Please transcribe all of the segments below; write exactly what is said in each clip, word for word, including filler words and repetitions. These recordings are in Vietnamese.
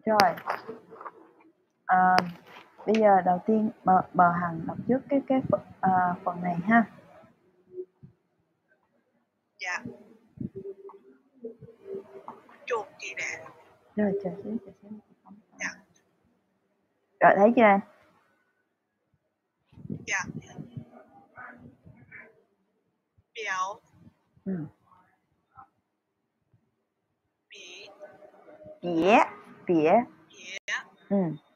Rồi. À, bây giờ đầu tiên bờ, bờ Hằng đọc trước cái cái phần, à, phần này ha. Dạ. Chuột chị nè. Rồi chờ xíu, chờ xíu. Dạ. Rồi thấy chưa em? Dạ. Biểu. Ừ. Bỉ. Bỉa, bỉa. Bỉa. Ừ.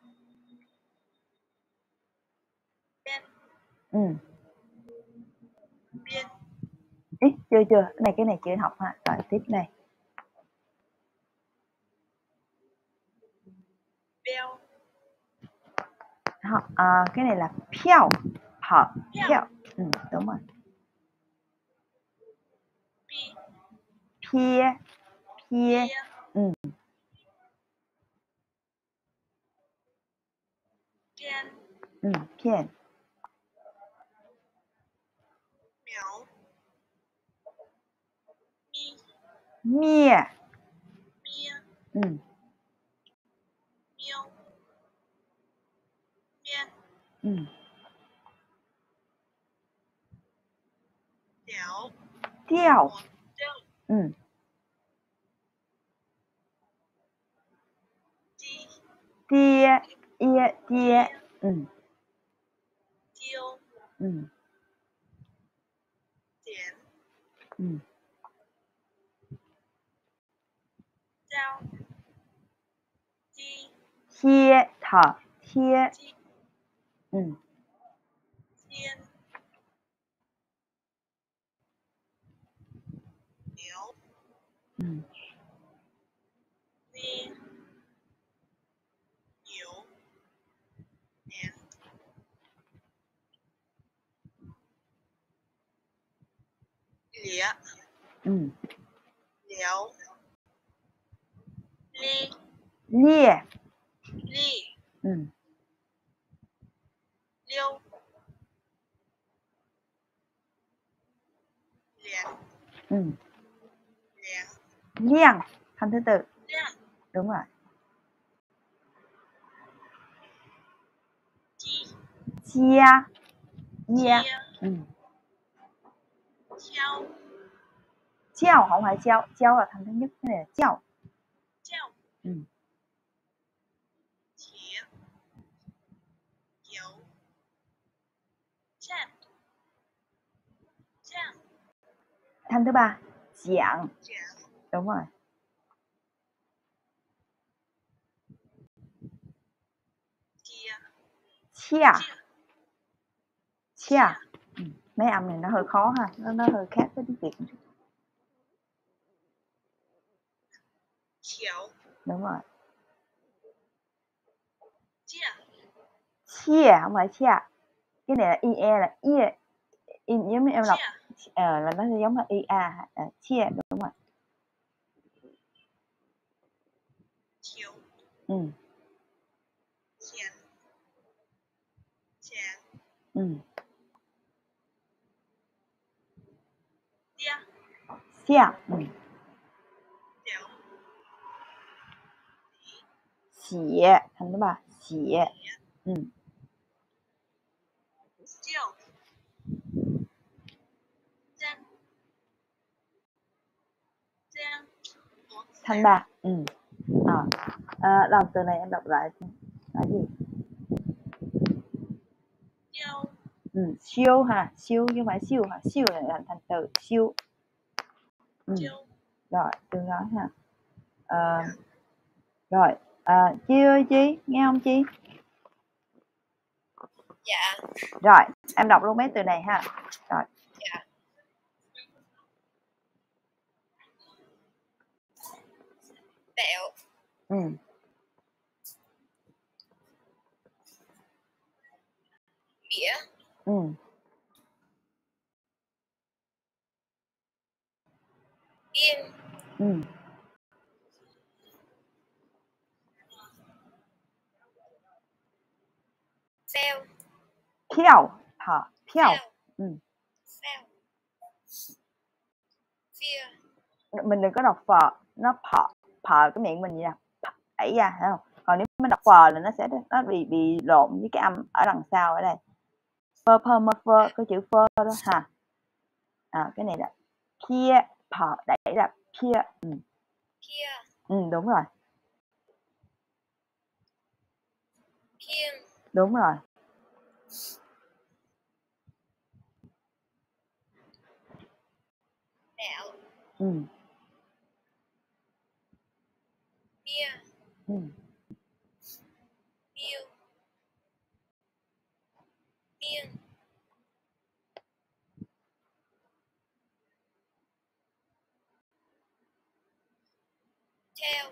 Biên. Ừ. Biên. Ý, chưa chưa, cái này cái này chưa học ha. Rồi tiếp này. Beo. Học à, cái này là piao, học piao. Ừ, đúng rồi. Pi. Pia, pia. Ừ. Pian. Ừ, pian. Mèo. Mi. Mia. Mia. Ừ. Miêu. Miên. Ừ. Đéo. Tiêu. Tiêu. Ừ. Chi. Tia, ia, tia. Ừ. Tiêu. Ừ. Tiền. Ừ. Giao. Chi. Chia, thọ, chia. Chi. Ừ. Thiên. Điếu. Ừ. Di. Điếu. Nén. Lía. Ừ. Léo. Ly. Lia. Ly. Ừ. Liêu. Liếng. Ừ. Liếng. Liang, thành thứ tự. Liếng. Đúng rồi. Chi. Chia, ia. Chia. Ừ. Treo. Treo không phải treo, treo là thành thứ nhất, cái này là treo. Treo. Ừ. Chía. Kiếu. Chạm. Chạm. Thành thứ ba, giảng. Chạm. Đúng rồi. Chia. Chia. Chia. Chia. Ừ. Mấy âm này nó hơi khó ha, nó nó hơi khác với tiếng Việt một chút. Chiếu. Đúng rồi. Chia. Chia không phải chia. Cái này là ie là ie. In giống như em đọc ờ, là nó giống là ia à, chia đúng rồi. Chiếu. Ừ. Chén. Chén. Ừ. Tia. Xia. Ừ. Đéo. Xỉa thành thứ ba, xỉa. Ừ. Chiều. Giang. Giang. Thành ba. Ừ. À. À, đọc từ này em đọc lại là gì? Yêu. Ừ. Siêu ha, siêu chứ không phải siêu ha, siêu là thành thành từ siêu. Ừ. Chiêu. Rồi tương nói ha. À, rồi à, Chi ơi Chi nghe không Chi? Dạ. Rồi em đọc luôn mấy từ này ha. Rồi. Dạ. Bẹo. Ừ. Bỉa. Ừ. Yên. Ừ. Phèo. Phiêu hả? Phiêu. Phèo. Ừ. Phèo. Phia. Mình đừng có đọc phở, nó phở, phở cái miệng mình vậy nè, ấy ra thấy không? Còn nếu mình đọc phờ là nó sẽ nó bị bị lộn với cái âm ở đằng sau ở đây. Phơ phơ mơ phơ, cái chữ phơ đó ha. À, cái này là kia, phờ đẩy là kia. Ừ. Kia. Ừ, đúng rồi. Kiêng. Đúng rồi. Đảo. Ừ. Bia. Ừ. Biêu. Biên. Theo.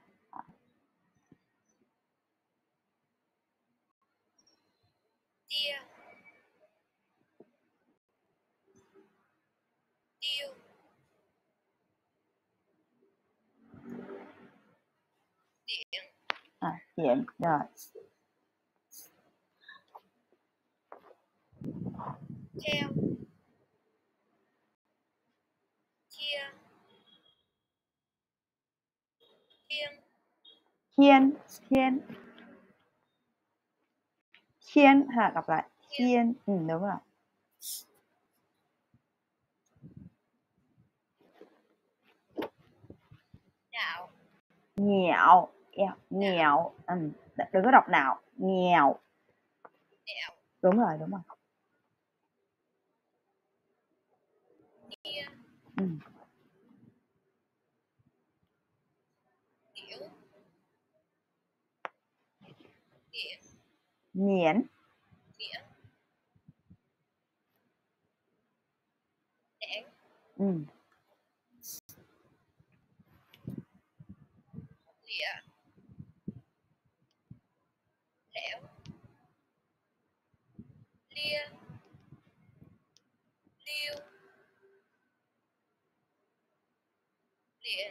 Tia. Tiêu. Điện. À, điện rồi. Theo. Chia. Kiêng. Khiên, khiên. Khiên ha, đọc lại. Khiên, ừ, đúng rồi. Đảo. Nghèo, nghèo, ừ. Đừng có đọc nào, nghèo. Đẻo. Đúng rồi, đúng rồi. Nia. Ừ. Điểu. Điển. Miễn. Miễn. Đẻn. Ừ. Lịa. Lẻo. Lia. Liêu. Liện.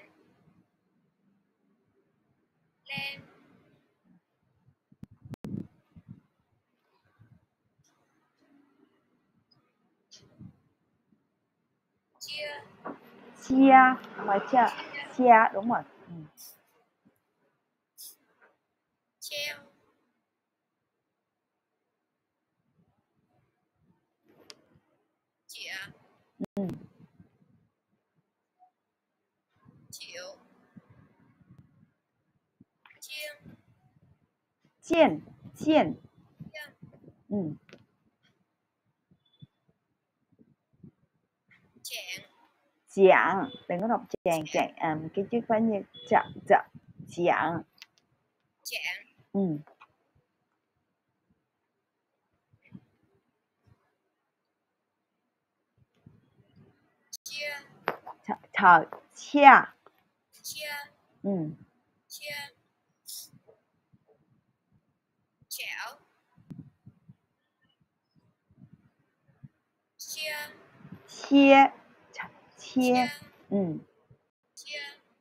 Len. Chia. Chia, không phải chia, chia, đúng rồi. Ừ. Treo. Chĩa. Ừ. Chịu. Chiêng. Chiên, chiên. Chiêng. Ừ. Chẹn. Chạng, đừng có đọc chàng, chạng, à, cái chữ phải như chạng, chạng, chạng. Chạng. Ừ. Chia. Thở, chia. Chia. Ừ. Chia. Chẻo. Chia. Chia, chia. Chia. Ừ. Chia.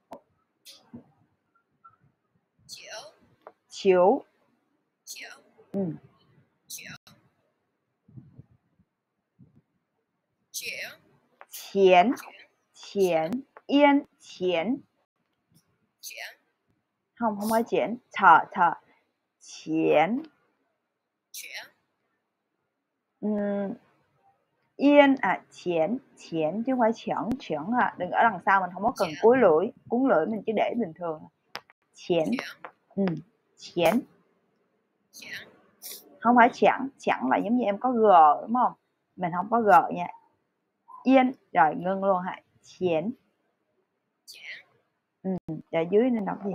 Chiếu. Chiếu. Chiếu. Ừ. Chiếu. Chiếu. Chén, chén, yên, chén. Chiếu. Không, không phải chén, thở, thở. Chén. Chiếu. Ừ. Yên, à, chén, chén chứ không phải chén, chén à. Đừng ở đằng sau mình không có cần cuối lưỡi, cuốn lưỡi mình chỉ để bình thường. Chén. Ừ. Chén. Không phải chẳng, chẳng là giống như em có g đúng không? Mình không có g nha. Yên, rồi ngưng luôn hả? Chén. Ừ, rồi dưới nên đọc gì?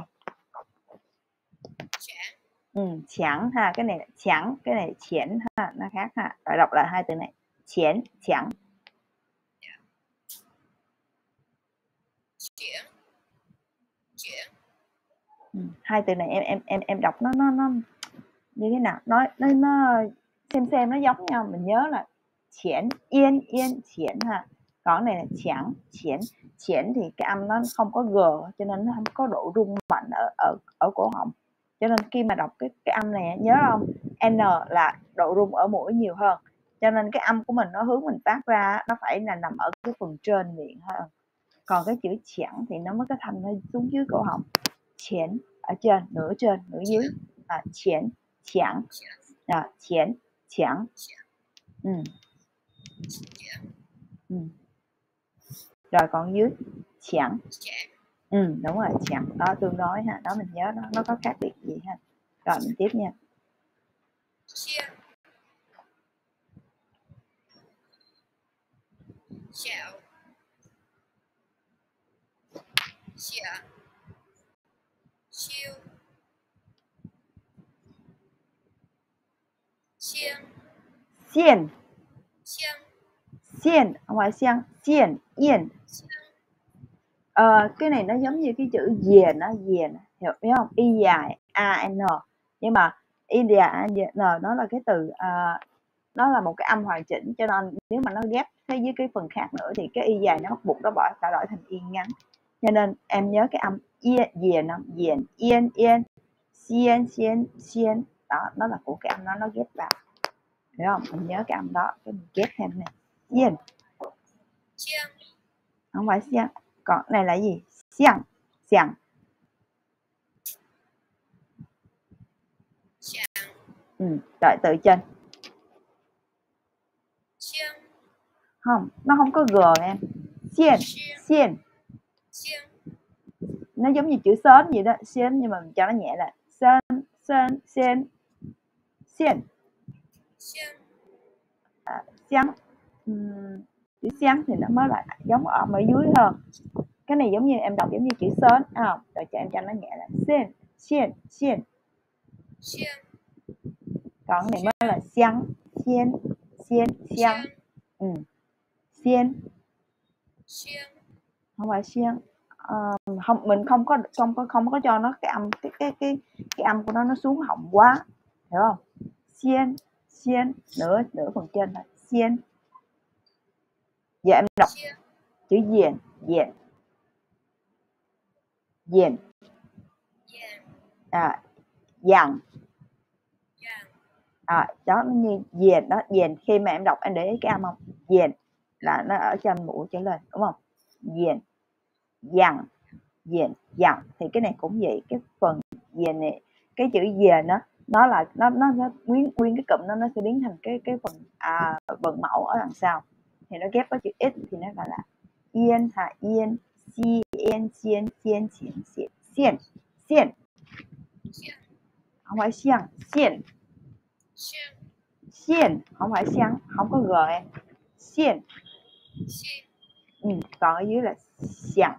Ừ, chẳng ha, cái này là chẳng, cái này là chén ha, nó khác ha. Rồi đọc lại hai từ này. Chén, chẳng. Ừ, hai từ này em em em em đọc nó nó nó như thế nào? Nói nó nó xem xem nó giống nhau, mình nhớ là chén, yên, yên, chén ha. Còn này là chẳng, chén, chén thì cái âm nó không có g cho nên nó không có độ rung mạnh ở ở ở cổ họng. Cho nên khi mà đọc cái cái âm này nhớ không? N là độ rung ở mũi nhiều hơn. Cho nên cái âm của mình nó hướng mình phát ra nó phải là nằm ở cái phần trên miệng hơn. Còn cái chữ chẳng thì nó mới có thanh nó xuống dưới cổ họng. Chén. ở trên, nửa trên, nửa dưới. À, chén, chẳng, à, chén, chẳng. Ừ. Ừ. Rồi còn dưới chẳng. Ừ, đúng rồi, chẳng. Đó tương đối ha, đó mình nhớ nó nó có khác biệt gì ha. Rồi mình tiếp nha. Chào. Chào. Chiêu. Chiên. Xiên. Chiên. Xiên, không phải xiang, xiên, yên. Ờ, cái này nó giống như cái chữ diền nó diền, hiểu biết không? Y dài a n, nhưng mà y dài a n nó là cái từ uh, nó là một cái âm hoàn chỉnh, cho nên nếu mà nó ghép với cái phần khác nữa thì cái y dài nó bắt buộc nó bỏ phải đổi thành y ngắn, cho nên em nhớ cái âm yên diền nó diền yên yên xiên xiên xiên, đó nó là của cái âm đó nó ghép vào, hiểu không? Mình nhớ cái âm đó cái mình ghép thêm này yên, không phải xiang, còn này là gì? Xiang xiang. Ừ, đợi từ trên. Không, nó không có g em. Xiên, xiên. Nó giống như chữ sến vậy đó, xiên, nhưng mà mình cho nó nhẹ là sên, sên, xiên, xiên. À, xiang. Uhm, chữ xiang thì nó mới là giống ở ở dưới hơn. Cái này giống như em đọc giống như chữ sến, à, rồi cho em cho nó nhẹ là xiên, xiên, xiên. Còn cái này mới là xiang, xiên, xiên, xiang. Ừ. Xiên. Không phải xiên. Uh, không, mình không có không có không có cho nó cái âm cái cái cái cái âm của nó nó xuống họng quá, hiểu không? Xiên, xiên, nửa nửa phần trên là xiên. Giờ em đọc chữ diền, diền, diền. À, dàn. À, đó nó như diền đó, diền khi mà em đọc em để ý cái âm không? Diền là nó ở trên mũi trở lên, đúng không? Diền, dàn, diền, dàn, thì cái này cũng vậy, cái phần diền này, cái chữ diền đó nó là nó nó, nó nguyên nguyên cái cụm nó nó sẽ biến thành cái cái phần à, vần mẫu ở đằng sau, thì nó ghép với chữ x thì nó gọi là yên ha, yên, si, yên, xiên, xiên, xiên, xiên, xiên, xiên, không phải xiang, xiên, xiên, không phải xiang, không có g em, xiên. Ừ, còn ở dưới là xiang,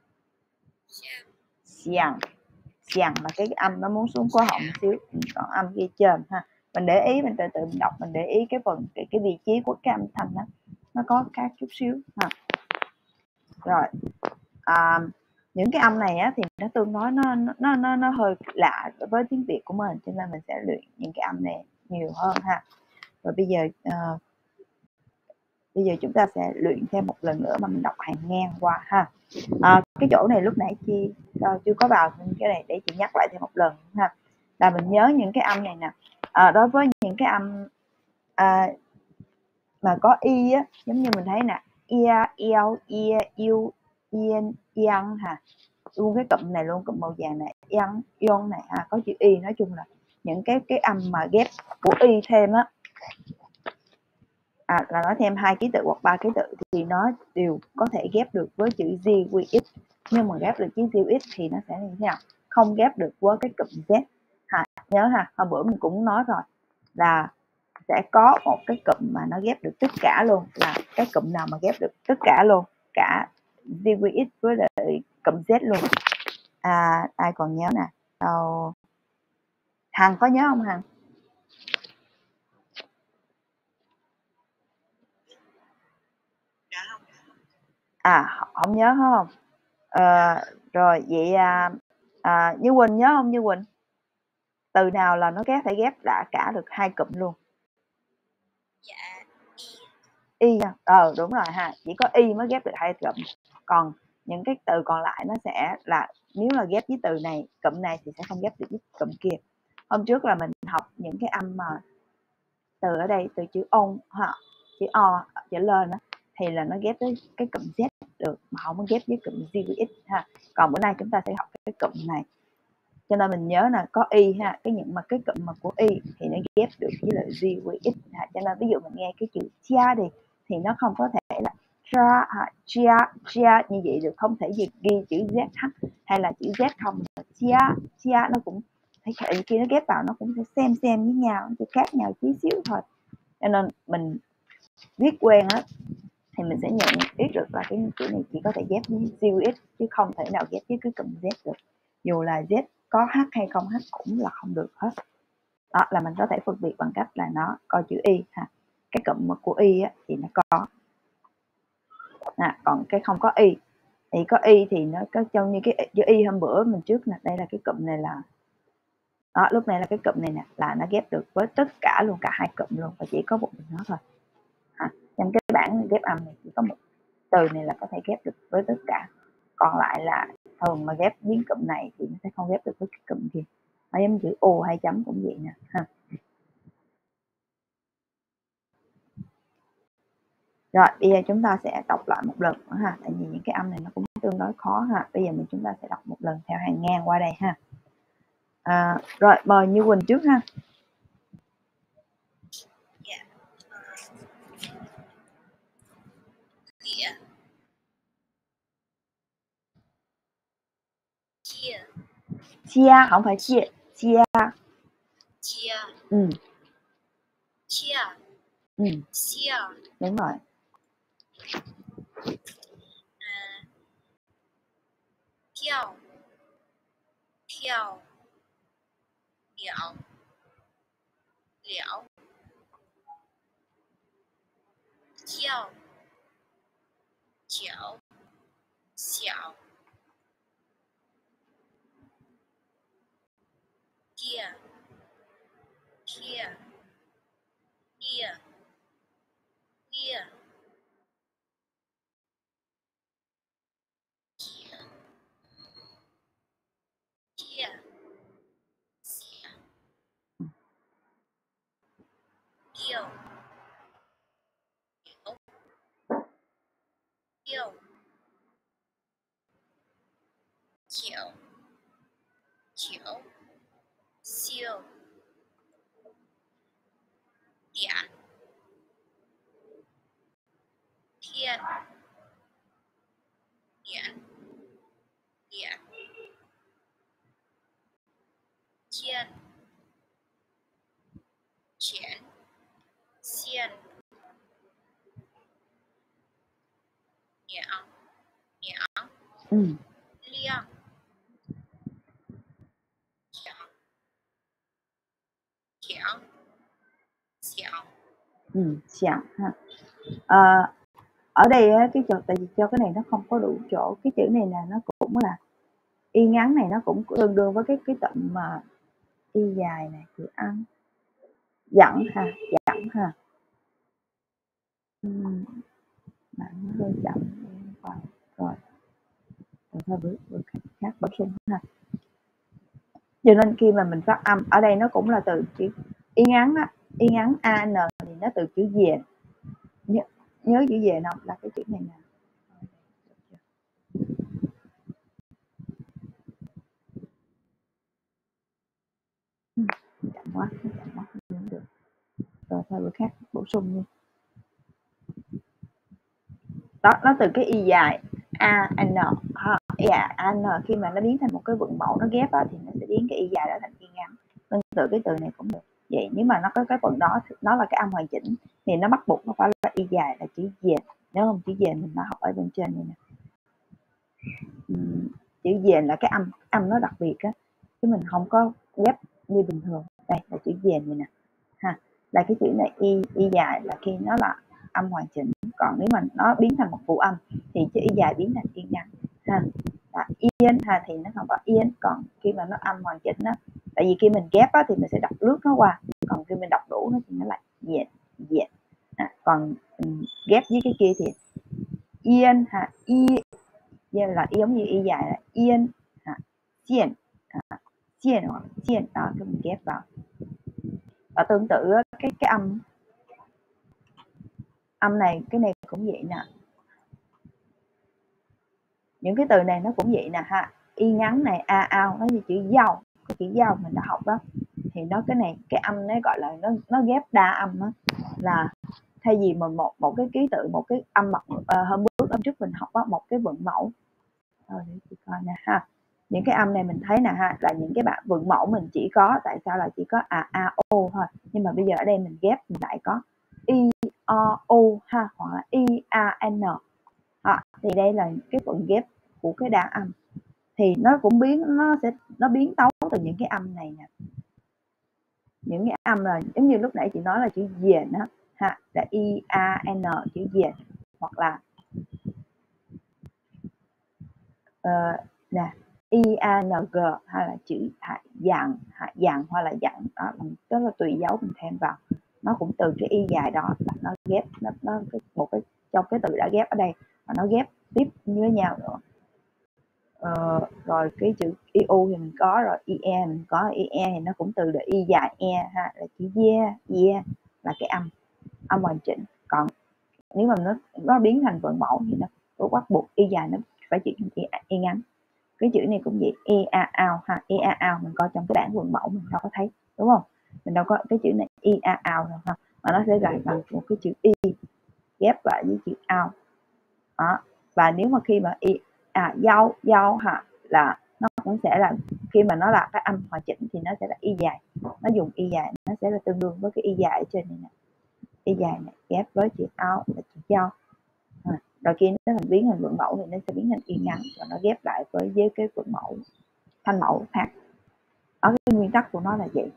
xiang, xiang là cái âm nó muốn xuống cổ họng một xíu, còn âm kia trên ha. Mình để ý, mình từ từ mình đọc, mình để ý cái phần cái, cái vị trí của cái âm thanh đó nó có khác chút xíu ha. Rồi à, những cái âm này á, thì nó tương đối nó nó nó nó hơi lạ với tiếng Việt của mình, cho nên mình sẽ luyện những cái âm này nhiều hơn ha. Rồi bây giờ uh, bây giờ chúng ta sẽ luyện thêm một lần nữa mà mình đọc hàng ngang qua ha. À, cái chỗ này lúc nãy Chi uh, chưa có vào cái này để chị nhắc lại thêm một lần ha, là mình nhớ những cái âm này nè. À, đối với những cái âm à, mà có y á, giống như mình thấy nè, ia, eo, ia, yêu, yên, yang ha, luôn cái cụm này luôn, cụm màu vàng này, yang, yon này ha, có chữ y. Nói chung là những cái cái âm mà ghép của y thêm á, à, là nó thêm hai ký tự hoặc ba ký tự thì nó đều có thể ghép được với chữ Z quy X, nhưng mà ghép được chữ Z X thì nó sẽ như thế nào? Không ghép được với cái cụm Z ha. Nhớ ha, hôm bữa mình cũng nói rồi là sẽ có một cái cụm mà nó ghép được tất cả luôn, là cái cụm nào mà ghép được tất cả luôn, cả Z quy X với lại cụm Z luôn. À, ai còn nhớ nè? Đâu, Hằng có nhớ không Hằng? À, không nhớ không? À, rồi vậy à, à, Như Quỳnh nhớ không Như Quỳnh? Từ nào là nó ghép phải ghép đã cả được hai cụm luôn? Dạ, y. Y nha. Ờ đúng rồi ha, chỉ có y mới ghép được hai cụm. Còn những cái từ còn lại nó sẽ là nếu là ghép với từ này, cụm này thì sẽ không ghép được với cụm kia. Hôm trước là mình học những cái âm mà từ ở đây, từ chữ on ha, chữ o trở lên đó, thì là nó ghép với cái cụm Z được, mà không có ghép với cụm Z với X ha. Còn bữa nay chúng ta sẽ học cái cụm này. cho nên mình nhớ là có y ha, cái những mà cái cụm mà của y thì nó ghép được với lại z với x ha. Cho nên ví dụ mình nghe cái chữ chia đi thì nó không có thể là tra ha, chia chia như vậy được, không thể ghi, ghi chữ z h hay là chữ z không, chia chia nó cũng thấy khi nó ghép vào nó cũng sẽ xem xem với nhau, nó chỉ khác nhau tí xíu thôi. Cho nên mình viết quen á thì mình sẽ nhận biết được là cái chữ này chỉ có thể ghép với z x chứ không thể nào ghép với cái cụm z được, dù là z có h hay không h cũng là không được hết. Đó là mình có thể phân biệt bằng cách là nó coi chữ y ha, cái cụm của y á, thì nó có à, còn cái không có y thì có y thì nó có trông như cái chữ y hôm bữa mình trước nè, đây là cái cụm này là đó, lúc này là cái cụm này nè là nó ghép được với tất cả luôn, cả hai cụm luôn, và chỉ có một mình nó thôi à, trong cái bảng ghép âm này chỉ có một từ này là có thể ghép được với tất cả, còn lại là thường mà ghép biến cụm này thì nó sẽ không ghép được với cái cụm kia. Nó giống chữ ô hai chấm cũng vậy nè ha. Rồi bây giờ chúng ta sẽ đọc lại một lần nữa ha, tại vì những cái âm này nó cũng tương đối khó ha. Bây giờ mình chúng ta sẽ đọc một lần theo hàng ngang qua đây ha. À, rồi mời Như Quỳnh trước ha. Dạ. Nghĩa. Chia. Chia không phải chia, chia. Chia. Ừ. Chia. Ừ. Chia. Đúng rồi. À. Theo. Theo. Liao. Liao. Theo. Chiao. Xiao. Kia. Kia. Kia. Kia. Kia. Kia. Xia. Yêu. Yêu. Yêu. Chiều. Chiều. Siêu. Điện. Thiên. Điện. Điện. Thiên. Triển. Xiên. Nhãng. Nhãng. Ừ. Liang. Chiang. Chiang. Xiang. Ừ. Xiang ha. À, ở đây á, cái chỗ tại vì cho cái này nó không có đủ chỗ, cái chữ này là nó cũng là y ngắn này, nó cũng tương đương với cái cái cụm mà y dài này, chữ ăn dẫn ha, dẫn ha. Uhm, bạn nó hơi chậm vào rồi rồi thôi bước bước khác bổ sung ha. Cho nên khi mà mình phát âm ở đây nó cũng là từ chữ y ngắn á, y ngắn an thì nó từ chữ về, nhớ, nhớ chữ về không, là cái chữ này nè. Chậm quá, chậm quá không được. Rồi thôi bữa khác bổ sung nha. Đó, nó từ cái y dài a n ha, yeah, an khi mà nó biến thành một cái vựng mẫu nó ghép á, thì nó sẽ biến cái y dài đó thành y ngắn. Tương tự cái từ này cũng được vậy, nếu mà nó có cái phần đó nó là cái âm hoàn chỉnh thì nó bắt buộc nó phải là y dài là chữ về, nếu không chữ về mình nó học ở bên trên này nè. Uhm, chữ về là cái âm âm nó đặc biệt á, chứ mình không có ghép như bình thường. Đây là chữ về này nè ha, là cái chữ này y y dài là khi nó là âm hoàn chỉnh, còn nếu mà nó biến thành một phụ âm thì chữ y dài biến thành y ngắn ha. Là yên ha thì nó không có yên, còn khi mà nó âm hoàn chỉnh á, tại vì khi mình ghép á thì mình sẽ đọc lướt nó qua, còn khi mình đọc đủ nó thì nó lại dệt dệt à, còn mình ghép với cái kia thì yên ha, y là giống như y dài là yên ha, chiên à, chiên hoặc chiên đó, thì mình ghép vào. Và tương tự cái cái âm âm này, cái này cũng vậy nè, những cái từ này nó cũng vậy nè ha, y ngắn này a ao nó như chữ dâu cái chữ dao mình đã học đó, thì nó cái này cái âm nó gọi là nó nó ghép đa âm đó, là thay vì mà một một cái ký tự, một cái âm bậc uh, hôm bước hôm trước mình học đó, một cái vựng mẫu. Rồi để chị coi nè ha, những cái âm này mình thấy nè ha, là những cái bạn vựng mẫu mình chỉ có, tại sao là chỉ có a a o thôi, nhưng mà bây giờ ở đây mình ghép mình lại có i o u ha, hoặc là i a n. À, thì đây là cái phần ghép của cái đa âm, thì nó cũng biến nó sẽ nó biến tấu từ những cái âm này nè, những cái âm là giống như lúc nãy chị nói là chữ diền đó ha, là i a n, chữ diền, hoặc là uh, nè i a n g, hay là chữ hạ dặn, hạ dặn hoặc là dặn đó, đó là tùy dấu mình thêm vào, nó cũng từ cái y dài đó là nó ghép nó, nó một cái trong cái từ đã ghép ở đây và nó ghép tiếp với nhau nữa. Ờ, rồi cái chữ iu thì mình có rồi, ie mình có, ie thì nó cũng từ được y dài e ha, là chữ ye, ye là cái âm âm hoàn chỉnh. Còn nếu mà nó nó biến thành vựng mẫu thì nó có bắt buộc y dài nó phải chuyển thành y, y ngắn. Cái chữ này cũng vậy, e a ao ha, e a ao mình coi trong cái bảng vựng mẫu mình đâu có thấy, đúng không? Mình đâu có cái chữ này e a ao đâu ha, mà nó sẽ gạch bằng một cái chữ y ghép lại với chữ ao đó. Và nếu mà khi mà y à dao dao ha, là nó cũng sẽ là khi mà nó là cái âm hoàn chỉnh thì nó sẽ là y dài, nó dùng y dài, nó sẽ là tương đương với cái y dài ở trên này nè, y dài này ghép với chữ ao là chữ dao. À, rồi khi nó thành biến thành vựng mẫu thì nó sẽ biến thành y ngắn và nó ghép lại với với cái vựng mẫu thanh mẫu khác. Ở cái nguyên tắc của nó là vậy.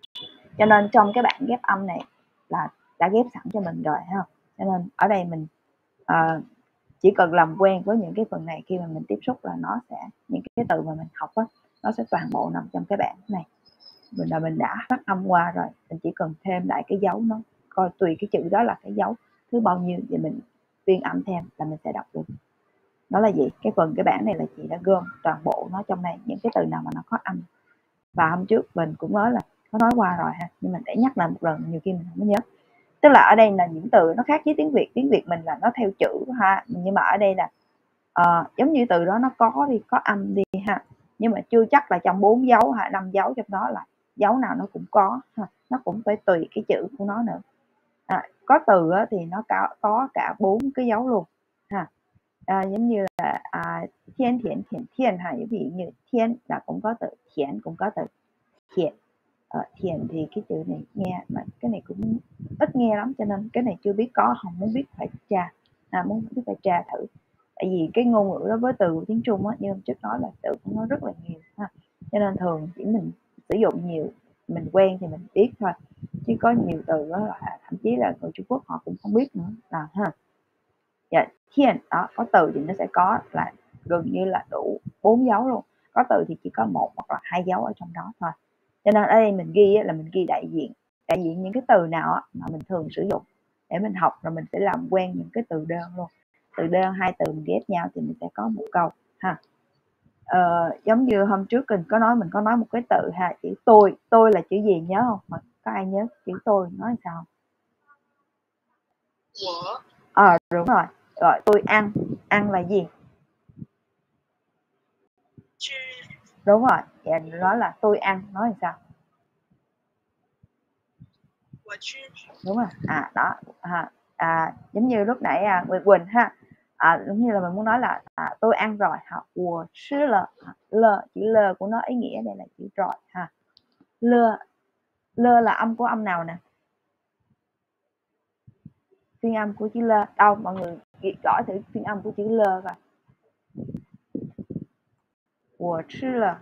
Cho nên trong cái bảng ghép âm này là đã ghép sẵn cho mình rồi ha. Cho nên ở đây mình uh, chỉ cần làm quen với những cái phần này, khi mà mình tiếp xúc là nó sẽ những cái từ mà mình học á, nó sẽ toàn bộ nằm trong cái bảng này. Mình là mình đã phát âm qua rồi, mình chỉ cần thêm lại cái dấu, nó coi tùy cái chữ đó là cái dấu thứ bao nhiêu thì mình phiên âm thêm là mình sẽ đọc được. Đó là gì? Cái phần cái bảng này là chị đã gom toàn bộ nó trong này, những cái từ nào mà nó có âm. Và hôm trước mình cũng nói là có nói qua rồi ha, nhưng mình để nhắc lại một lần, nhiều khi mình không có nhớ. Tức là ở đây là những từ nó khác với tiếng Việt, tiếng Việt mình là nó theo chữ ha, nhưng mà ở đây là uh, giống như từ đó nó có đi có âm đi ha, nhưng mà chưa chắc là trong bốn dấu hay năm dấu trong đó là dấu nào nó cũng có ha, nó cũng phải tùy cái chữ của nó nữa. À, có từ thì nó có, có cả bốn cái dấu luôn ha. À, giống như là à, thiên thiện thiện thiên ha, ví dụ như thiên là cũng có từ, thiện cũng có từ thiện. Ờ, thiện thì cái chữ này nghe mà cái này cũng ít nghe lắm, cho nên cái này chưa biết có, không muốn biết phải tra, à, muốn biết phải tra thử. Tại vì cái ngôn ngữ đó với từ của tiếng Trung á, như hôm trước nói là từ của nó rất là nhiều ha, cho nên thường chỉ mình sử dụng nhiều, mình quen thì mình biết thôi, chứ có nhiều từ đó là thậm chí là người Trung Quốc họ cũng không biết nữa là ha. Dạ, thiên đó có từ thì nó sẽ có là gần như là đủ bốn dấu luôn, có từ thì chỉ có một hoặc là hai dấu ở trong đó thôi. Cho nên ở đây mình ghi là mình ghi đại diện, đại diện những cái từ nào mà mình thường sử dụng để mình học, rồi mình sẽ làm quen những cái từ đơn luôn. Từ đơn hai từ mình ghép nhau thì mình sẽ có một câu ha. Ờ, giống như hôm trước mình có nói, mình có nói một cái từ ha, chữ tôi, tôi là chữ gì nhớ không? Mà có ai nhớ chữ tôi nói sao? Ờ à, đúng rồi. Rồi tôi ăn, ăn là gì? Đúng rồi, vậy nói là tôi ăn, nói là sao? Đúng rồi, à đó à, à, giống như lúc nãy à, Nguyệt Quỳnh ha, à, giống như là mình muốn nói là à, tôi ăn rồi ha, ủa sư lờ, lờ chữ lờ của nó ý nghĩa đây là chữ rồi ha. Lơ, lơ là âm của âm nào nè? Phiên âm của chữ lơ đâu, mọi người gõ thử phiên âm của chữ lơ coi. Ủa sư lờ,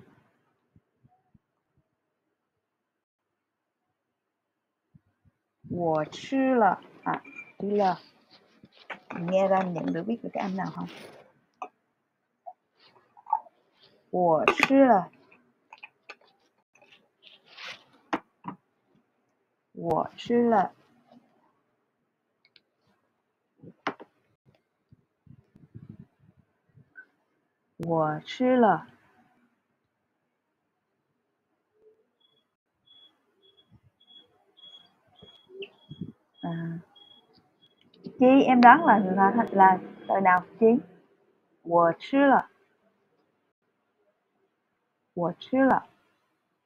ủa sư lờ, à chữ lờ, nghe ra nhận được biết được cái âm nào không? 我吃了，我吃了，我吃了。À, Chi em đoán là là là từ nào Chi? 我吃了，我吃了。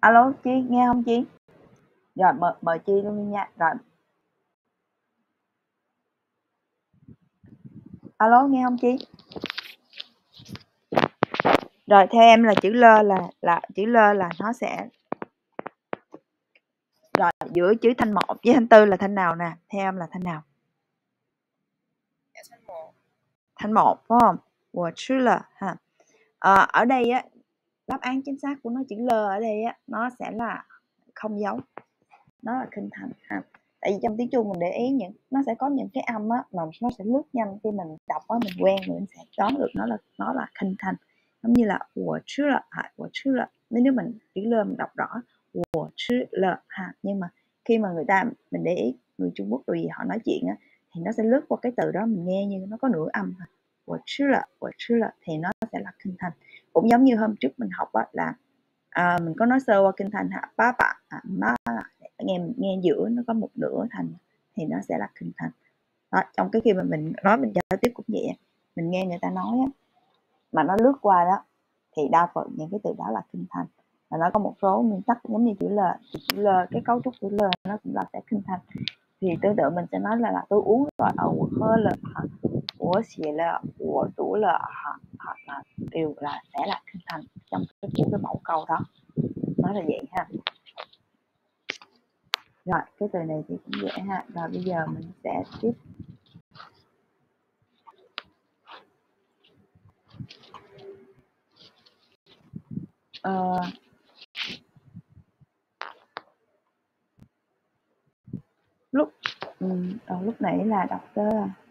Alo Chi, nghe không Chi? Rồi mời, mời Chi luôn đi nha. Rồi. Alo nghe không Chi? Rồi theo em là chữ lơ là là chữ lơ là nó sẽ rồi giữa chữ thanh một với thanh tư là thanh nào nè? Theo em là thanh nào? Dạ thanh một. Thanh một phải không? Wo chữ lơ ha. À, ở đây á đáp án chính xác của nó chữ lơ ở đây á nó sẽ là không dấu. Nó là khinh thành ha. Tại vì trong tiếng Trung mình để ý những nó sẽ có những cái âm á mà nó sẽ lướt nhanh, khi mình đọc á mình quen mình sẽ đoán được nó là nó là khinh thành, giống như là wo chữ lơ ha, wo chữ lơ. Nếu mình chữ lơ mình đọc rõ wo chữ lơ ha, nhưng mà khi mà người ta mình để ý người Trung Quốc tùy họ nói chuyện á thì nó sẽ lướt qua cái từ đó, mình nghe như nó có nửa âm thôi. Wo chữ lơ, wo chữ lơ thì nó sẽ là khinh thành. Cũng giống như hôm trước mình học á là à, mình có nói sơ qua kinh thành hạ ba bạ à, má nghe nghe giữa nó có một nửa thành thì nó sẽ là kinh thành đó. Trong cái khi mà mình nói mình giao tiếp cũng vậy, mình nghe người ta nói á, mà nó lướt qua đó thì đa phần những cái từ đó là kinh thành, và nó có một số nguyên tắc giống như chữ L, chữ L cái cấu trúc chữ L nó cũng là sẽ kinh thành. Thì tương tự mình sẽ nói là, là tôi uống rồi ở khơ lợ của xì lợ của tủ lợ hoặc là đều là sẽ là kinh thành trong cái của cái mẫu câu đó, nó là vậy ha. Rồi cái từ này thì cũng dễ ha. Rồi bây giờ mình sẽ tiếp ờ, lúc um, ờ, lúc nãy là đọc tới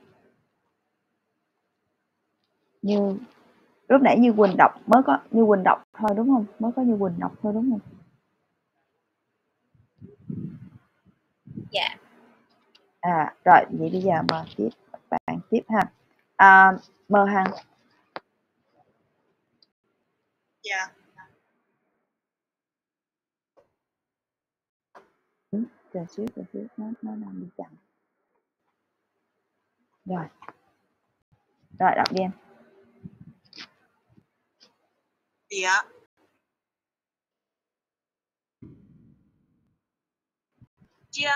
như lúc nãy Như Quỳnh đọc mới có Như Quỳnh đọc thôi đúng không? Mới có Như Quỳnh đọc thôi đúng không? Dạ. À rồi vậy bây giờ mời tiếp bạn tiếp ha. À, mời Hằng. Dạ. Ừ, chờ xíu chờ xíu nó nó đang bị chậm. Rồi. Rồi đọc đi em. Dạ. Chia.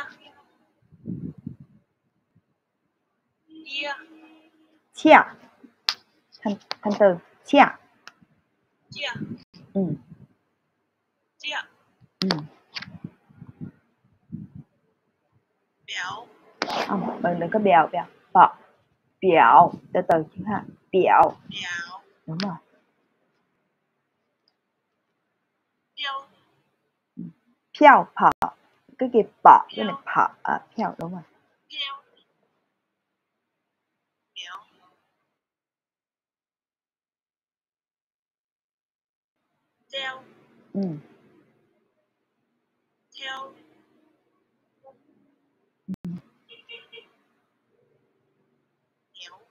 Chia. Chia. Thành thành từ chia. Chia. Ừ. Chia. Ừ. Béo. Không, mình đừng có bèo bèo. Bọ. Biểu từ từ chứ ha. Biểu. Béo. Đúng rồi. Tiêu. Piao phở. Cái kia bọ cái này phở à, piao đúng rồi. Tiêu. Béo. Theo. Ừ. Theo. Léo.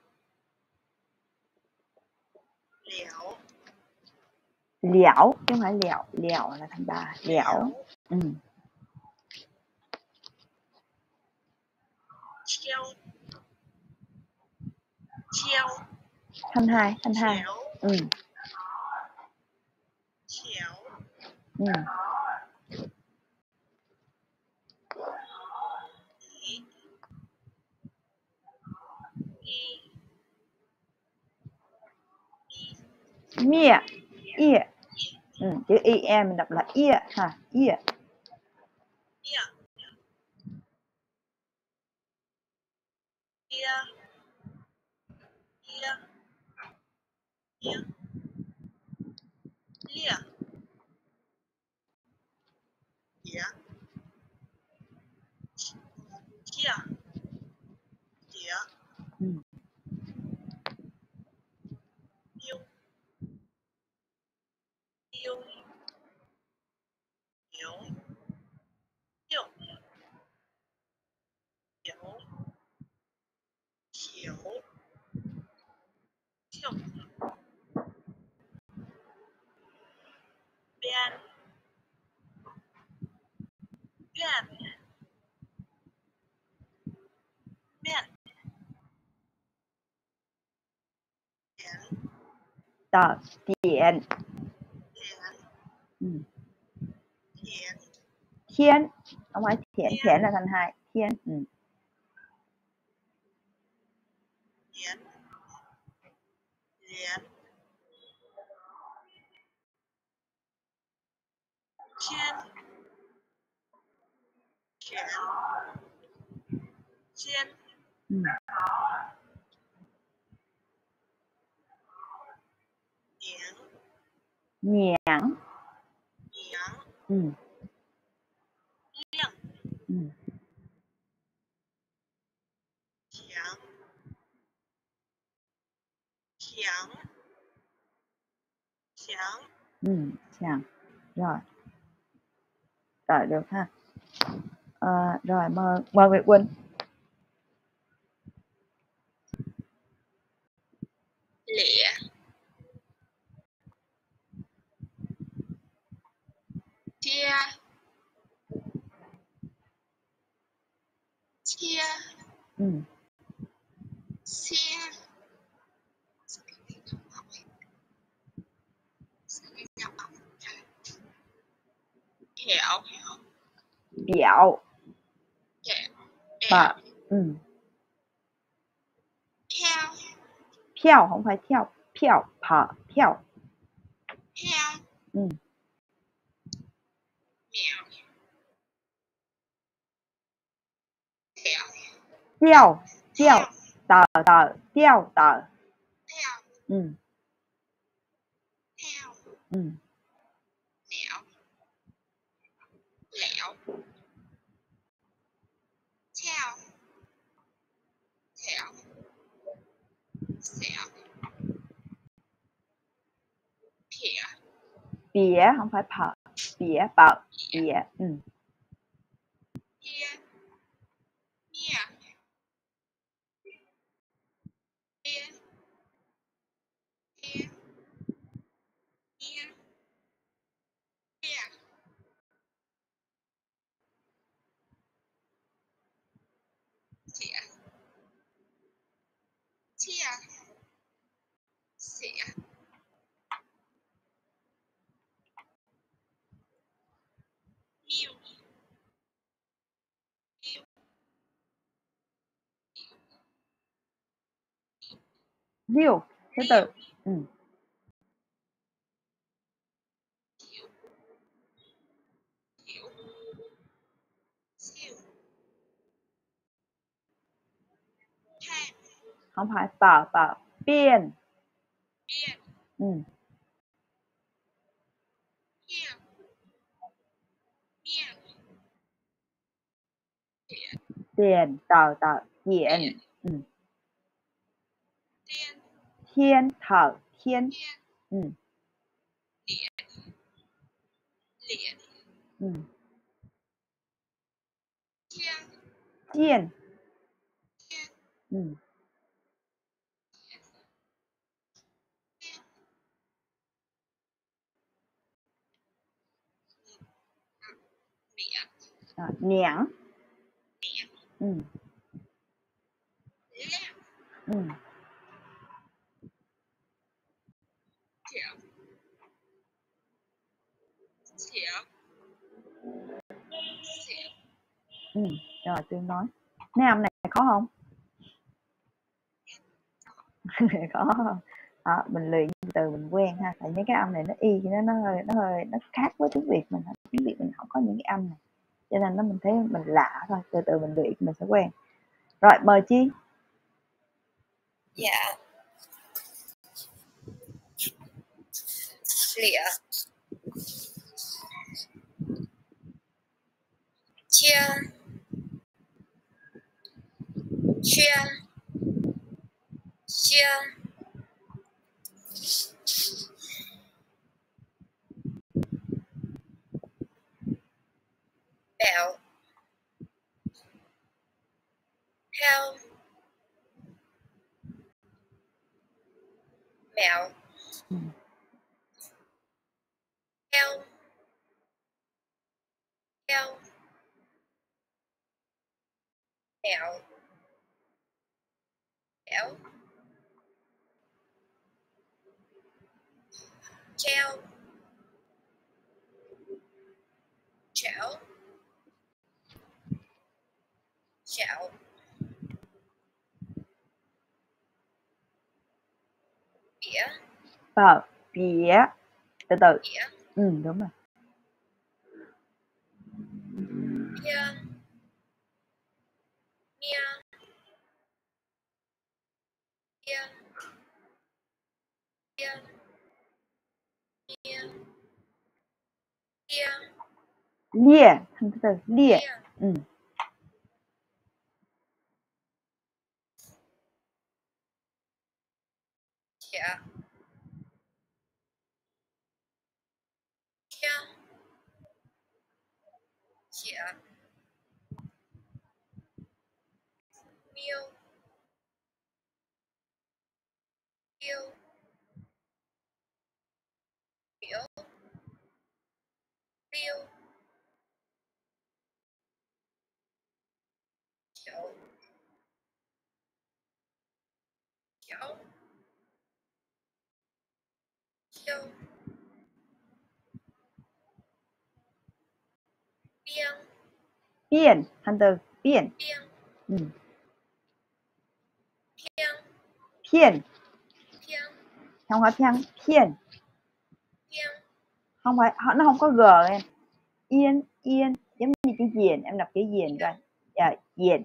Léo. Lẻo chứ không phải lẹo, lẹo là thành ba, lẻo. Ừ. Treo. Treo. Thanh hai, thanh hai. Chéo. Ừ. Chéo. Ừ. Ý. Y. Y. Mia, ia. Ừ. Chữ ie mình đọc là ia ha, ia. Ia. Ia. Ia. Ia. Lia. Ia. Chia. Chia. Ừ. Yêu. Yêu. Yếu. Yêu. Yếu. Hiểu. Hiểu. Bên. Bên. Bên. Bên. Tờ tiền. Tiền. Ừ. thiện, Thiên, không phải thiện, Thiên. thiện là thành hai. Thiên, ừ. thiện, liễn, thiên, thiện, thiên, Ừ. nhiễng, Nhãn, nhiễng, ừ. liêng, Ừ. thiáng, thiáng, thiáng, Ừ. Chàng. Rồi. Rồi được ha. À, rồi mời mời Việt Quỳnh. lĩa, chia, chia, Ừ. xia, hẻo, Dạo. hẻo, Và ừ. theo, Piao không phải theo. Piao, phở, piao. theo, Ừ. mèo, thẻo, Tiêu, tiêu, theo, tờ, tờ, tiêu, tờ. theo, Ừ. theo, Ừ. nẻo, lẻo, theo, thẻo, xẻo, thỉa, Bỉa không phải phở. Bỉa, bờ, bỉa. Ừ. hia, mia, hia, hia, hia, hia, thỉa, chia, xỉa, miu, miu, Liêu, thứ liu, tự. Ừ. hiểu, hiểu, siêu, than, Không phải bờ, bờ. Biên. biên, Ừ. hia, mia, thỉa, Tiền, tờ, tờ. Diện. điện, Ừ. tiên, Thiên, thở, thiên. thiên, Ừ. điện, liễn, Ừ. thiên, Chiên. thiên, Ừ. thiên, miệng, À, nhãn. miệng, Ừ. lem, Ừ. thiểu, thiểu, xỉu, Ừ. Rồi tôi nói. Mấy âm này khó không? Khó. Đó, mình luyện từ mình quen ha. Tại những cái âm này nó y nó nó hơi nó hơi nó khác với tiếng Việt mình. Tiếng Việt mình không có những cái âm này. Cho nên nó mình thấy mình lạ thôi. Từ từ mình luyện mình sẽ quen. Rồi mời Chi. dạ, lịa, chia, chia, chia, bẹo, theo, mẹo, Ừ. theo, theo, mẹo, mẹo, treo, Bỉa. Bờ, bỉa. Từ từ. Bỉa. Ừ, đúng rồi. Bia. Mia. Bia. Bia. Bia. Bia. Lia, từ từ, lia. Bia. Ừ. Chĩa. Chia. Chĩa. Miêu. Yêu. Biểu. Biêu. Kiểu. Kiểu. Kiêu. Biên. Biên, thành từ, biên. Biên. Ừ. Phiên. Phiên, Phiên. không phải phiên, phiên. Phiên. Không phải, nó không có g em. Yên, yên, giống như chữ diền, em đọc chữ diền coi. Dạ, diền.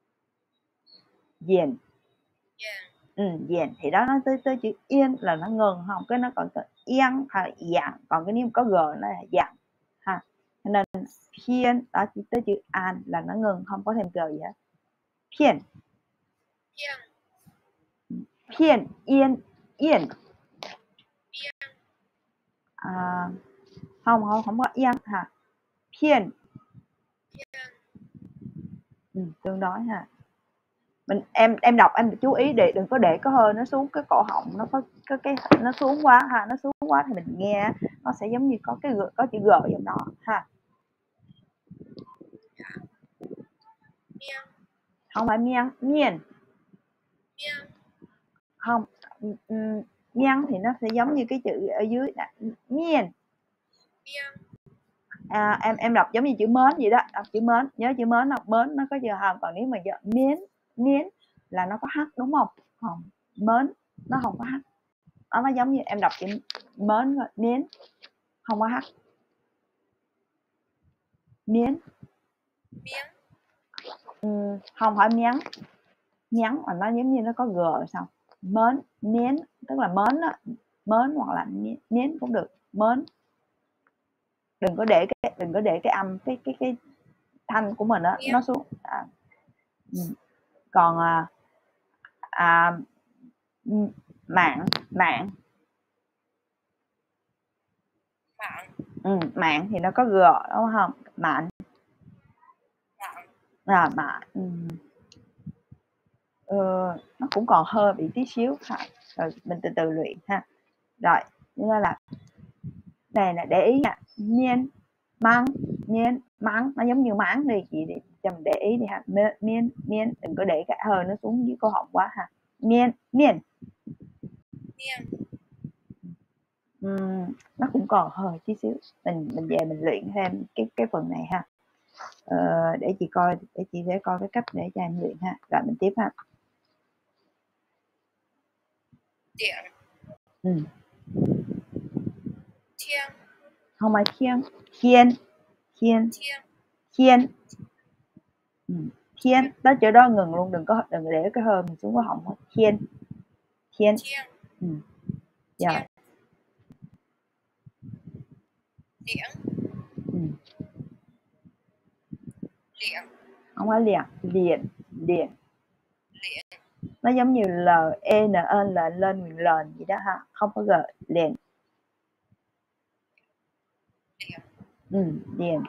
Diền. Yeah. Ừ, diền thì đó nó tới tới chữ yên là nó ngừng, không cái nó còn tới yên hay dạng, còn cái nếu có g nó là dạng ha. Cho nên phiên đó chỉ tới chữ an là nó ngừng, không có thêm g gì hết. Phiên. Phiên. Phiên, yên, yên. Phiên. À, không không không có yên ha. Phiên. Phiên. Ừ, tương đối ha. Mình em em đọc em chú ý để đừng có để cái hơi nó xuống cái cổ họng, nó có cái cái nó xuống quá ha, nó xuống quá thì mình nghe nó sẽ giống như có cái có chữ g trong đó ha. Miên. Không phải miên, miên. Miên. Không, um, miên thì nó sẽ giống như cái chữ ở dưới là miên. Miên. À, em em đọc giống như chữ mến vậy đó, đọc chữ mến, nhớ chữ mến đọc mến nó có giờ hàm, còn nếu mà giờ miến miến là nó có h đúng không? Không, mến nó không có h. Đó, nó giống như em đọc chữ mến rồi, miến không có h. Miến. Miến. Ừ, không phải miếng. Miếng mà nó giống như nó có g sao? Mến, miến tức là mến đó, mến hoặc là miến, miến cũng được, mến. Đừng có để cái đừng có để cái âm cái cái cái thanh của mình á nó xuống. À, ừ. Còn à, à, mạng mạng Mạng. ừ, mạng thì nó có g đúng không? Mạng. Mạng. À, mạng. Ừ. Ừ, nó cũng còn hơi bị tí xíu ha. Rồi mình từ từ luyện ha. Rồi, như là này là để ý nha, miên măng miên mắng nó giống như mắng đi chị đi cho mình để ý đi ha. Miên miên đừng có để cái hơi nó xuống dưới cổ họng quá ha. Miên miên. Miên. Uhm, nó cũng còn hơi tí xíu, mình mình về mình luyện thêm cái cái phần này ha. Ờ, để chị coi để chị sẽ coi cái cách để cho em luyện ha. Rồi mình tiếp ha. Điện. Ừ. Thiên. Không phải thiên, thiên thiên Thiên. thiên. Ừ. Thiên đó, chỗ đó ngừng luôn, đừng có đừng để cái hơi mình xuống cổ họng. Thiên thiên. Thiên. Ừ. Rồi. Liễn. Ừ. Liễn. Không phải liền, liền liền. Liễn. Nó giống như l e n n là lên mình lên gì đó ha, không có g. Liền. Liễn. Ừ, liền.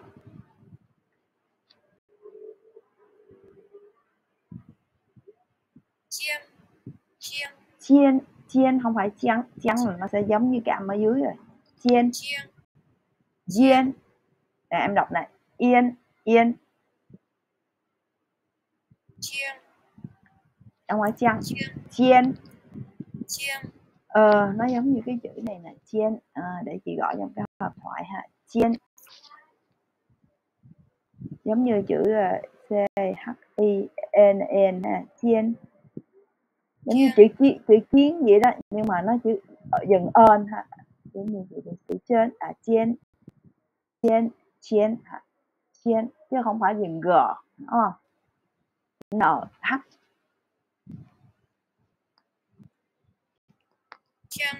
Chiên. Chiên. Chiên chiên không phải chiên, chiên là nó sẽ giống như cái âm ở dưới rồi. Chiên. Chiên. Diên. Nè em đọc này, yên yên. Chiên. Không phải chiên, Chiên. chiên. Chiên. Ờ, nó giống như cái chữ này nè, chiên. À, để chị gọi trong cái hộp thoại ha. Chiên giống như chữ C H I N N ha, chiên. giống như chữ chi, chữ chiến vậy đó, nhưng mà nó chữ dừng ơn ha, giống như chữ, chữ trên à chiên chiên chiên chiên chứ không phải dừng g, đúng không? N h chiên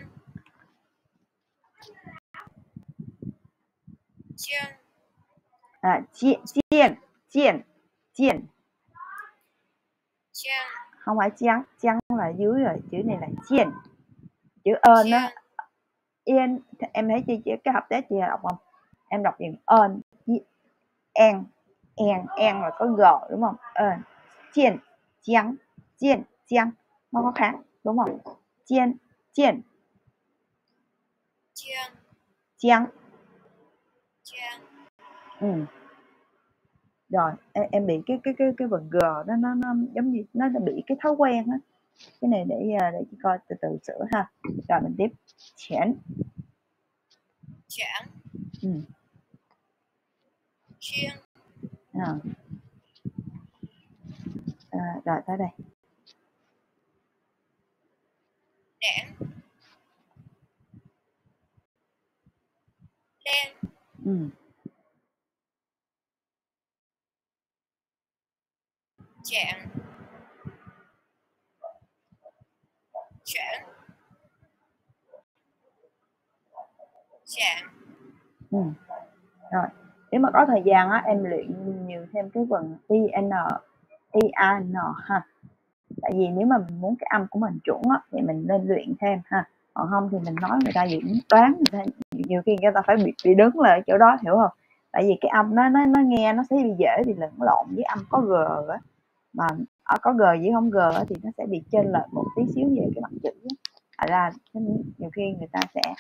chiên à chiên chiên chiên chiên chiên không phải chăng chăng là dưới rồi, chữ này là chiên, chữ ơn nó yên, em thấy chị cái hợp tác chị đọc không? Em đọc dừng ơn en en en là có g đúng không? Ơn chiên chiang chiên chiang nó có khác đúng không? Chiên chiên chiên chiang chiên ừ. Rồi em, em bị cái cái cái cái vần g nó nó nó giống như nó bị cái thói quen á, cái này để để chị coi từ từ sửa ha. Rồi mình tiếp chén chén ừ. chiên À. À, rồi tới đây đen đen ừ. chén chén chén Ừ. Rồi nếu mà có thời gian á em luyện nhiều thêm cái phần i n i a n ha, tại vì nếu mà mình muốn cái âm của mình chuẩn á thì mình nên luyện thêm ha, còn không thì mình nói người ta diễn đoán, người ta nhiều khi người ta phải bị bị đứng lại ở chỗ đó, hiểu không? Tại vì cái âm nó nó nó nghe nó sẽ bị dễ bị lẫn lộn với âm có g á, mà ở có g với không g á thì nó sẽ bị chênh lệch một tí xíu về cái mặt chữ á, là nhiều khi người ta sẽ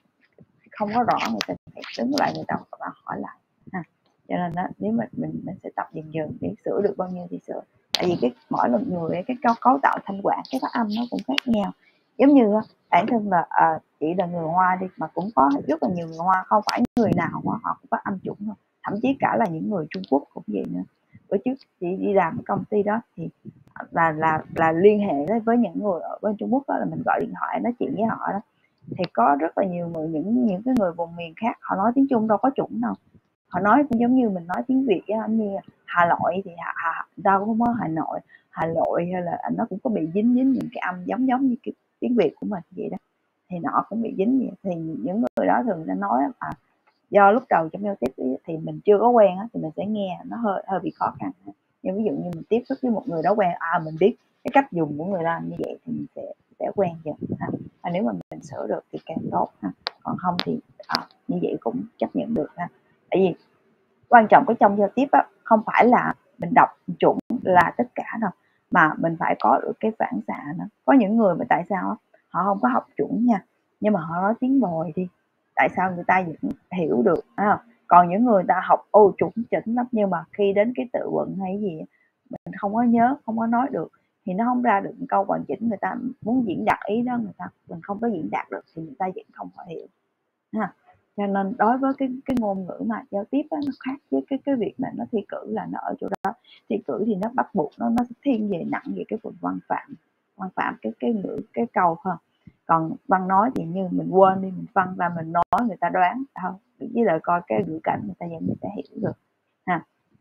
không có rõ, người ta phải đứng lại người ta và hỏi lại ha. Cho nên đó, nếu mà mình mình sẽ tập dần dần để sửa được bao nhiêu thì sửa, tại vì cái mỗi một người cái cấu cấu tạo thanh quản cái phát âm nó cũng khác nhau, giống như bản thân là à, chị là người Hoa đi mà cũng có rất là nhiều người Hoa, không phải người nào mà họ cũng có âm chuẩn thôi, thậm chí cả là những người Trung Quốc cũng vậy nữa. Bữa trước chị đi làm ở công ty đó thì là là là liên hệ với những người ở bên Trung Quốc đó, là mình gọi điện thoại nói chuyện với họ đó, thì có rất là nhiều người, những những cái người vùng miền khác họ nói tiếng Trung đâu có chuẩn đâu, họ nói cũng giống như mình nói tiếng Việt á, như Hà Nội thì hà, hà, đâu cũng có Hà Nội, Hà Nội hay là nó cũng có bị dính dính những cái âm giống giống như cái tiếng Việt của mình vậy đó, thì nó cũng bị dính vậy. Thì những người đó thường sẽ nói à, do lúc đầu trong giao tiếp thì mình chưa có quen á, thì mình sẽ nghe nó hơi hơi bị khó khăn, nhưng ví dụ như mình tiếp xúc với một người đó quen, à mình biết cái cách dùng của người ta như vậy thì mình sẽ sẽ quen dần ha. À, nếu mà mình sửa được thì càng tốt ha, còn không thì à, như vậy cũng chấp nhận được ha. Tại vì quan trọng cái trong giao tiếp á, không phải là mình đọc chuẩn là tất cả đâu, mà mình phải có được cái phản xạ nữa. Có những người mà tại sao á, họ không có học chuẩn nha, nhưng mà họ nói tiếng bồi đi, tại sao người ta vẫn hiểu được à? Còn những người ta học ô chuẩn chỉnh lắm, nhưng mà khi đến cái tự vận hay gì mình không có nhớ, không có nói được thì nó không ra được câu hoàn chỉnh, người ta muốn diễn đạt ý đó, người ta mình không có diễn đạt được thì người ta vẫn không có hiểu ha. Cho nên đối với cái cái ngôn ngữ mà giao tiếp đó, nó khác với cái cái việc mà nó thi cử, là nó ở chỗ đó. Thi cử thì nó bắt buộc nó nó thiên về nặng về cái phần văn phạm, văn phạm cái cái ngữ cái câu hơn. Còn văn nói thì như mình quên đi, mình phân ra mình nói người ta đoán thôi, với lại coi cái ngữ cảnh người ta vẫn người ta hiểu được ha.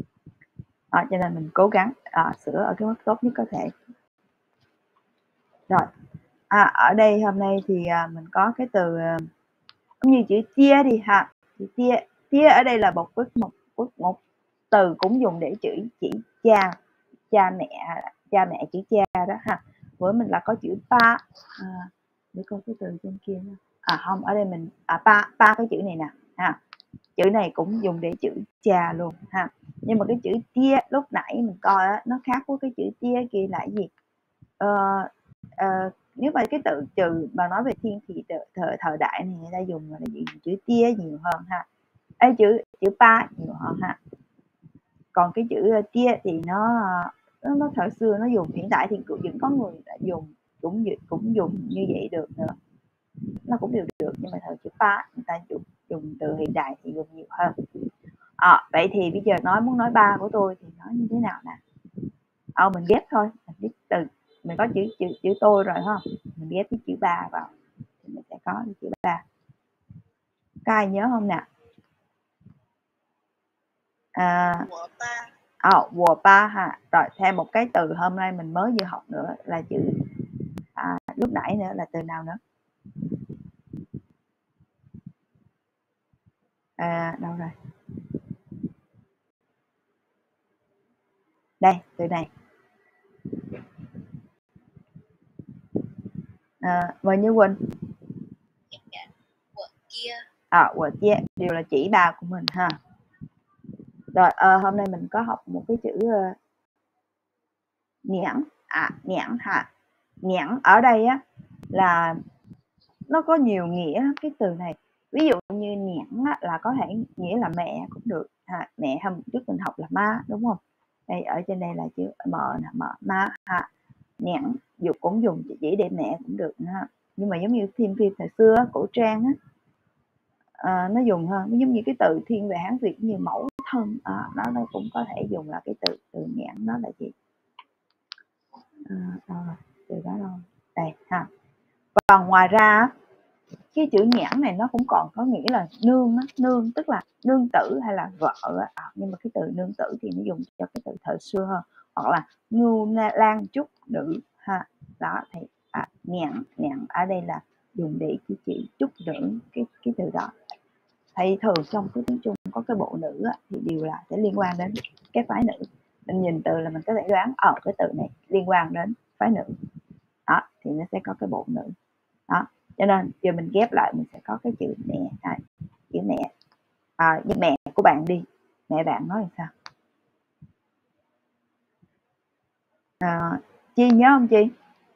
À, cho nên mình cố gắng à, sửa ở cái mức tốt nhất có thể. Rồi à, ở đây hôm nay thì à, mình có cái từ giống như chữ chia đi ha, chữ chia chia ở đây là một một một, một từ cũng dùng để chữ chỉ cha cha mẹ cha mẹ chữ cha đó ha. Với mình là có chữ pa à, để coi cái từ trên kia nữa. À không, ở đây mình à pa pa cái chữ này nè ha, chữ này cũng dùng để chữ cha luôn ha. Nhưng mà cái chữ tia lúc nãy mình coi á, nó khác với cái chữ tia kia là gì? Ờ, ờ, nếu mà cái tự trừ mà nói về thiên thì thời thời đại này người ta dùng là gì, chữ tia nhiều hơn ha, ấy chữ chữ pa nhiều hơn ha. Còn cái chữ tia thì nó nó, nó thời xưa nó dùng, hiện tại thì cũng vẫn có người đã dùng, cũng cũng dùng như vậy được nữa, nó cũng đều được, nhưng mà thời chữ pa người ta dùng dùng từ hiện đại thì dùng nhiều hơn. À, vậy thì bây giờ nói muốn nói ba của tôi thì nói như thế nào nè? Ờ, mình ghép thôi, mình ghép từ mình có chữ chữ chữ tôi rồi ha, mình ghép cái chữ ba vào thì mình sẽ có cái chữ ba. Các ai nhớ không nè? À, ờ, wo ba ha. Rồi thêm một cái từ hôm nay mình mới vừa học nữa là chữ à, lúc nãy nữa là từ nào nữa? À, đâu rồi? Đây, từ này. À, mời Như Quỳnh. À, của chia đều là chỉ ba của mình ha. Rồi à, hôm nay mình có học một cái chữ uh, nhãn. À, nhãn ha. Nhãn ở đây á là nó có nhiều nghĩa cái từ này. Ví dụ như nhãn á, là có thể nghĩa là mẹ cũng được ha. Mẹ hôm trước mình học là má đúng không? Đây ở trên đây là chữ m nè, m má ha. Nhãn dục cũng dùng chỉ để mẹ cũng được ha. Nhưng mà giống như phim phim thời xưa cổ trang á, à, nó dùng hơn giống như cái từ thiên về Hán Việt như mẫu thân, à, nó nó cũng có thể dùng là cái từ từ nhãn, đó là gì? À, đâu rồi? Từ đó đâu? Đây ha. Còn ngoài ra cái chữ nhãn này nó cũng còn có nghĩa là nương á, nương tức là nương tử hay là vợ á. À, nhưng mà cái từ nương tử thì nó dùng cho cái từ thời xưa hơn, hoặc là ngưu lang trúc nữ ha. Đó thì à, nhãn nhãn ở đây là dùng để chỉ chỉ trúc nữ, cái cái từ đó. Thì thường trong cái tiếng Trung có cái bộ nữ á, thì đều là sẽ liên quan đến cái phái nữ. Mình nhìn từ là mình có thể đoán ở cái từ này liên quan đến phái nữ. Đó thì nó sẽ có cái bộ nữ. Đó cho nên giờ mình ghép lại mình sẽ có cái chữ mẹ. À, chữ mẹ à, với mẹ của bạn đi, mẹ bạn nói làm sao? À, Chi nhớ không Chi?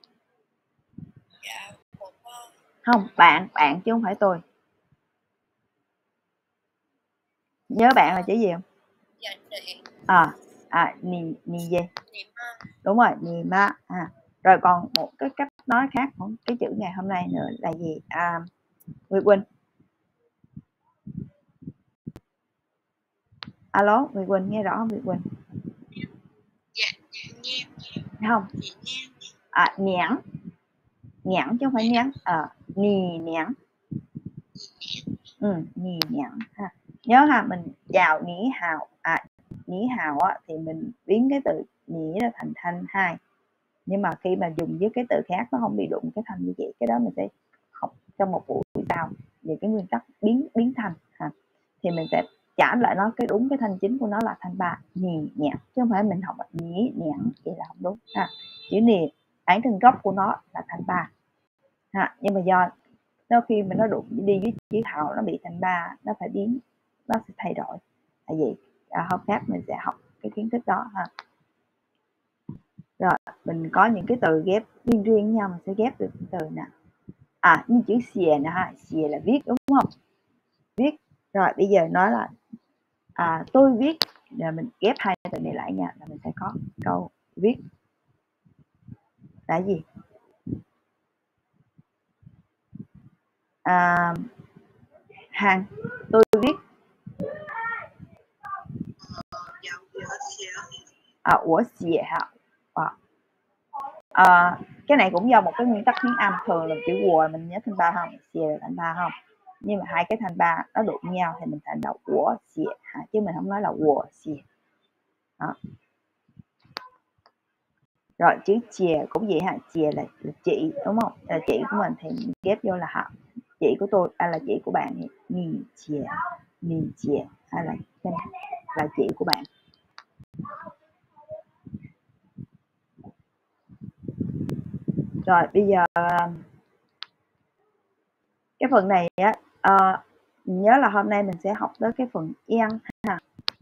Không, bạn bạn chứ không phải tôi. Nhớ bạn là chữ gì không? À, à nì nì gì? Đúng rồi, nì ma. À, rồi còn một cái cách nói khác của cái chữ ngày hôm nay nữa là gì? À, Nguyệt Quỳnh. Alo, Nguyệt Quỳnh nghe rõ không Nguyệt Quỳnh? Dạ, nghe. Không. À, nhãn. Nhãn chứ không phải nhãn. À, nì nhãn. Ừ, nì nhãn ha. Nhớ ha, mình chào ní hào. À, ní hào á thì mình biến cái từ ní ra thành thanh hai. Nhưng mà khi mà dùng với cái từ khác nó không bị đụng cái thanh như vậy, cái đó mình sẽ học trong một buổi sau về cái nguyên tắc biến biến thanh ha. Thì mình sẽ trả lại nó cái đúng cái thanh chính của nó là thanh ba, nì nhãn, chứ không phải mình học ní nhãn vậy là không đúng ha. Chữ nì bản thân gốc của nó là thanh ba ha, nhưng mà do nó khi mà nó đụng đi với chữ hào nó bị thành ba, nó phải biến, nó sẽ thay đổi. Tại vì à, hôm khác mình sẽ học cái kiến thức đó ha. Rồi mình có những cái từ ghép riêng riêng nhau, mình sẽ ghép được từ nè. À như chữ xìa nè ha, xìa là viết đúng không? Viết. Rồi bây giờ nói là à, tôi viết, rồi mình ghép hai từ này lại nha, là mình sẽ có câu viết là gì? À, Hằng, tôi viết à, ủa xìa hả? À, à, cái này cũng do một cái nguyên tắc tiếng Anh, thường là chữ quờ mình nhớ thanh ba không, xìa là thanh ba không, nhưng mà hai cái thanh ba nó đụng nhau thì mình thành đầu ủa xìa hả, chứ mình không nói là quờ xìa. Đó. Rồi chữ chìa cũng vậy ha, chìa là, là chị đúng không, là chị của mình thì mình ghép vô là hả, chị của tôi hay là chị của bạn thì nì chìa, nì chìa hay là là chị của bạn. Rồi bây giờ cái phần này á, uh, nhớ là hôm nay mình sẽ học tới cái phần yên ha,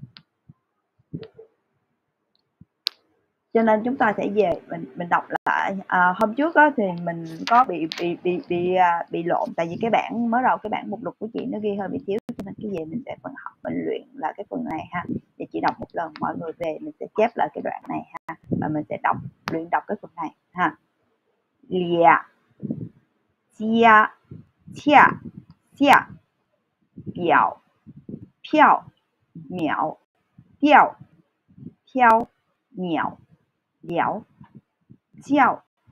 cho nên chúng ta sẽ về mình mình đọc lại. À, hôm trước á, thì mình có bị bị bị bị bị lộn, tại vì cái bảng mới đầu cái bảng mục lục của chị nó ghi hơi bị thiếu, cho nên cái gì mình sẽ phần học mình luyện là cái phần này ha. Để chị đọc một lần, mọi người về mình sẽ chép lại cái đoạn này ha, và mình sẽ đọc luyện đọc cái phần này ha. Lìa, chia, chia, chia, biểu,票,秒, điệu, theo, nhạo, léo, giao,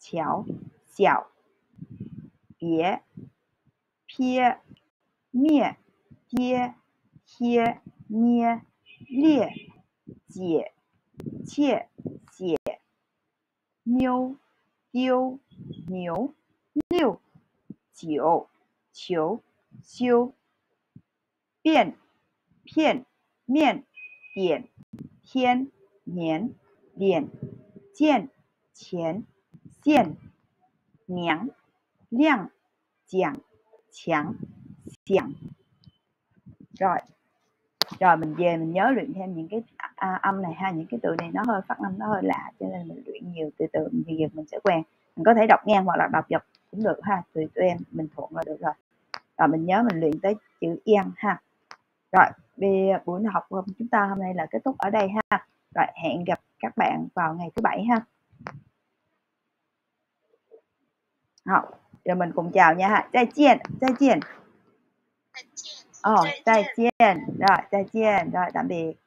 巧小别撇灭跌贴捏裂解切写妞丢牛六九球修变片面点天年脸见钱线娘亮讲强想. Rồi rồi mình về mình nhớ luyện thêm những cái à, âm này ha, những cái từ này nó hơi phát âm nó hơi lạ cho nên mình luyện nhiều, từ từ thì dần mình sẽ quen. Mình có thể đọc ngang hoặc là đọc dọc cũng được ha, tùy tụi em mình thuận là được rồi. Rồi mình nhớ mình luyện tới chữ yên ha. Rồi buổi học của chúng ta hôm nay là kết thúc ở đây ha. Rồi hẹn gặp các bạn vào ngày thứ bảy ha. Học rồi mình cùng chào nha ha.再见, 再见. Ồ, 再见. Rồi, 再见. Rồi, tạm biệt.